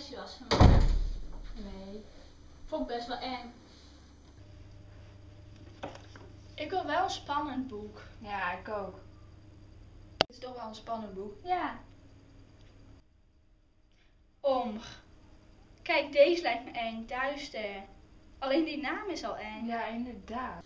meisje was van mij. Nee. Vond ik best wel eng. Ik wil wel een spannend boek. Ja, ik ook. Het is toch wel een spannend boek. Ja. Kijk, deze lijkt me eng. Duister. Alleen die naam is al eng. Ja, inderdaad.